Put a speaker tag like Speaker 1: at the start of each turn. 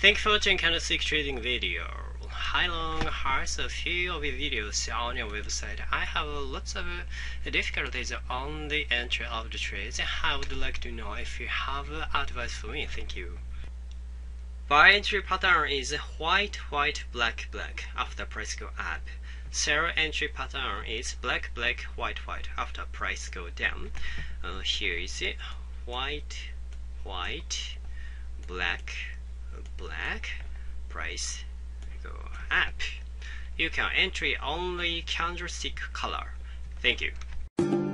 Speaker 1: Thank you for watching Candlestick Trading video. Hi long, here's a few of the videos on your website. I have lots of difficulties on the entry of the trades. I would like to know if you have advice for me. Thank you. Buy entry pattern is white, white, black, black after price go up. Sell entry pattern is black, black, white, white after price go down. Here is it: white, white, black, black, price go up. You can entry only candlestick color. Thank you.